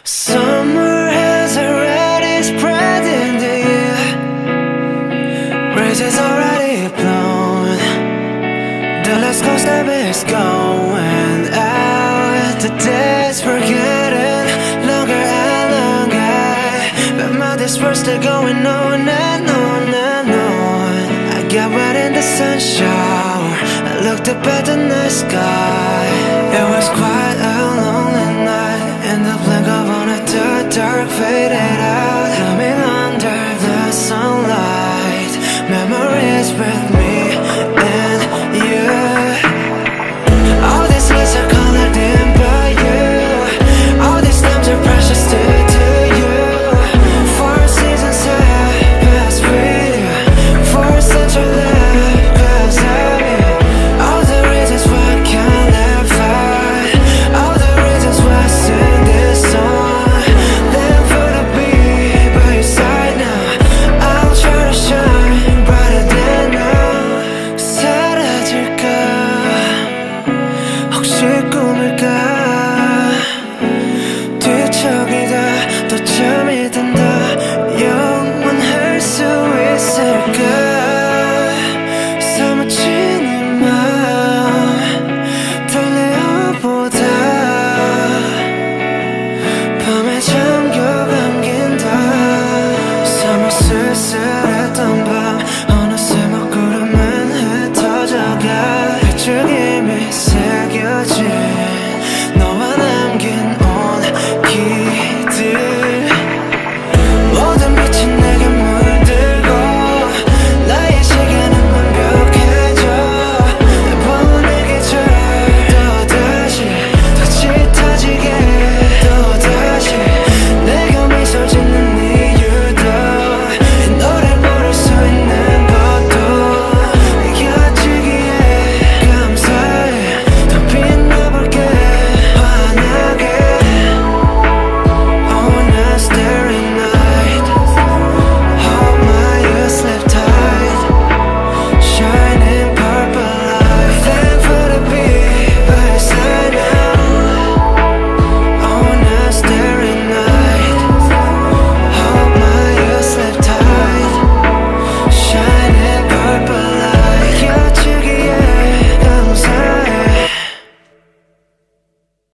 Summer has already spread in the air. Breezes already blown. The last coast step is going out. The days we're getting longer and longer, but my days were still going on and on and on. I got wet in the sunshine. I looked up at the night sky. It was quite a lonely night. In the blink of an eye, dark faded out.